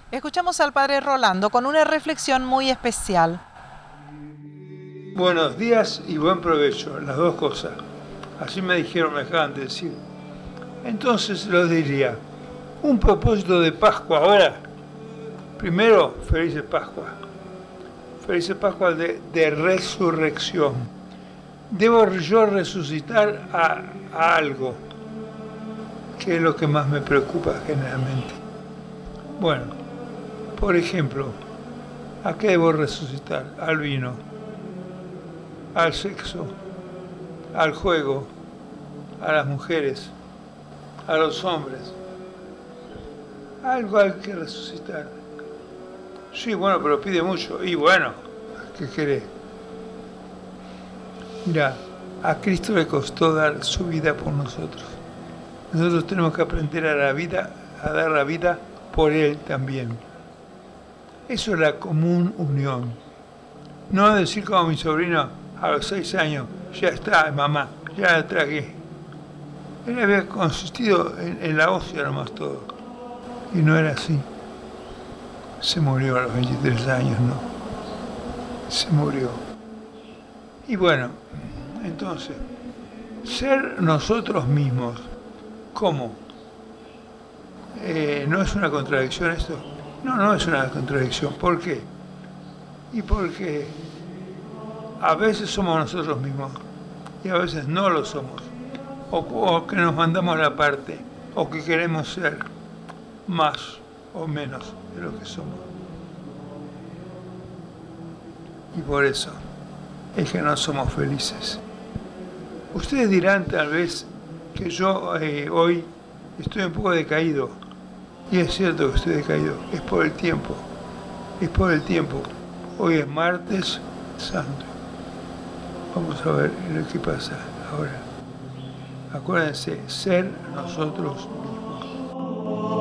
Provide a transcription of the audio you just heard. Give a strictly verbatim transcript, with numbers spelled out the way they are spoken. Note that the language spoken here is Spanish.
Escuchamos al padre Rolando con una reflexión muy especial. Buenos días y buen provecho, las dos cosas. Así me dijeron, me acaban de decir. Entonces lo diría, un propósito de Pascua ahora. Primero, felices Pascua. Felices Pascua de, de resurrección. Debo yo resucitar a, a algo, que es lo que más me preocupa generalmente. Bueno, por ejemplo, ¿a qué debo resucitar? Al vino, al sexo, al juego, a las mujeres, a los hombres. Algo hay que resucitar. Sí, bueno, pero pide mucho. Y bueno, ¿qué querés? Mira, a Cristo le costó dar su vida por nosotros. Nosotros tenemos que aprender a la vida, a dar la vida por Él también. Eso es la común unión. No decir como mi sobrino a los seis años, ya está, mamá, ya la tragué. Él había consistido en, en la hostia nomás todo. Y no era así. Se murió a los veintitrés años, ¿no? Se murió. Y bueno, entonces, ser nosotros mismos, ¿cómo? Eh, ¿No es una contradicción esto? No, no es una contradicción. ¿Por qué? Y porque a veces somos nosotros mismos y a veces no lo somos. O, o que nos mandamos a la parte, o que queremos ser más o menos de lo que somos. Y por eso es que no somos felices. Ustedes dirán tal vez que yo eh, hoy estoy un poco decaído. Y es cierto que estoy decaído. Es por el tiempo. Es por el tiempo. Hoy es martes santo. Vamos a ver lo que pasa ahora. Acuérdense, ser nosotros mismos.